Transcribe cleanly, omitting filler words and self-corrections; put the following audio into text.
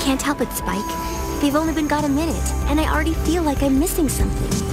can't help it, Spike. They've only been gone a minute, and I already feel like I'm missing something.